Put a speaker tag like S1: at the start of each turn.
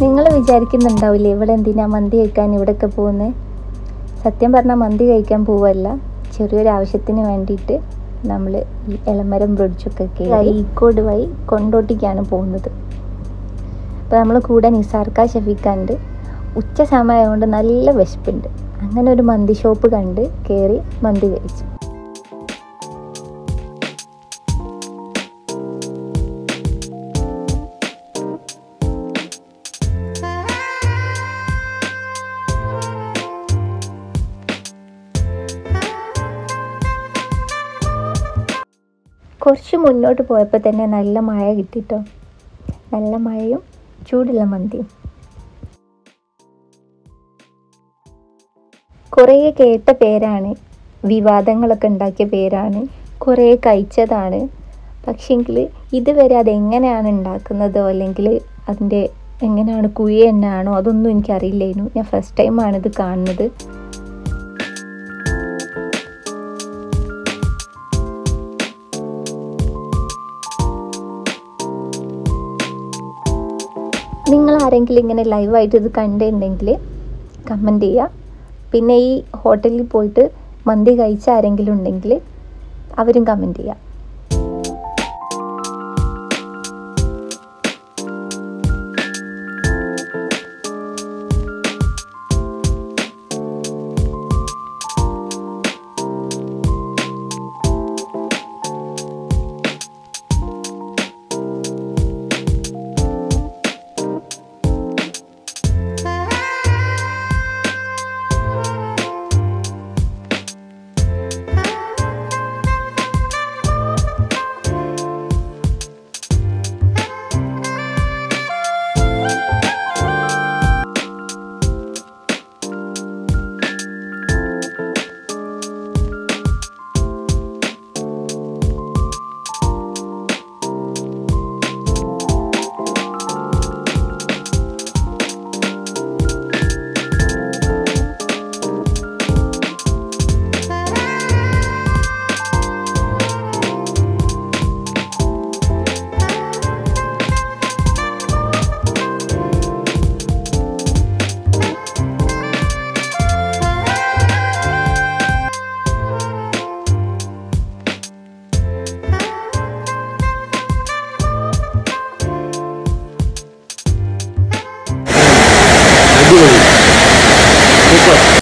S1: നിങ്ങൾ വിചാരിക്കുന്നുണ്ടാവില്ലേ ഇവിടെ എന്തിനാ മന്തി കഴിക്കാൻ ഇവിടെയൊക്കെ പോകുന്നത്? സത്യം പറഞ്ഞാൽ മന്തി കഴിക്കാൻ പോവല്ല, ചെറിയൊരു ആവശ്യത്തിന് വേണ്ടിയിട്ട് നമ്മൾ ഈ എളമരം ബ്രിഡ്ജൊക്കെ കയറി ഈക്കോട് വഴി കൊണ്ടോട്ടിക്കാണ് പോകുന്നത്. അപ്പോൾ നമ്മൾ കൂടെ നിസാർക്ക ഷഫീഖുണ്ട്. ഉച്ച സമയമായതുകൊണ്ട് നല്ല വിശപ്പുണ്ട്. അങ്ങനെ ഒരു മന്തി ഷോപ്പ് കണ്ട് കയറി മന്തി കഴിച്ചു. കുറച്ച് മുന്നോട്ട് പോയപ്പോൾ തന്നെ നല്ല മഴ കിട്ടിട്ടോ. നല്ല മഴയും ചൂടുള്ള മന്തിയും. കുറേ കേട്ട പേരാണ്, വിവാദങ്ങളൊക്കെ ഉണ്ടാക്കിയ പേരാണ്, കുറേ കഴിച്ചതാണ്. പക്ഷേങ്കിൽ ഇതുവരെ അതെങ്ങനെയാണ് ഉണ്ടാക്കുന്നതോ അല്ലെങ്കിൽ അതിൻ്റെ എങ്ങനെയാണ് കുഴി തന്നെയാണോ അതൊന്നും എനിക്കറിയില്ലായിരുന്നു. ഞാൻ ഫസ്റ്റ് ടൈമാണ് ഇത് കാണുന്നത്. നിങ്ങൾ ആരെങ്കിലും ഇങ്ങനെ ലൈവായിട്ട് ഇത് കണ്ടിട്ടുണ്ടെങ്കിൽ കമൻറ്റ് ചെയ്യുക. പിന്നെ ഈ ഹോട്ടലിൽ പോയിട്ട് മന്തി കഴിച്ച ആരെങ്കിലും ഉണ്ടെങ്കിൽ അവരും കമൻറ്റ് ചെയ്യുക.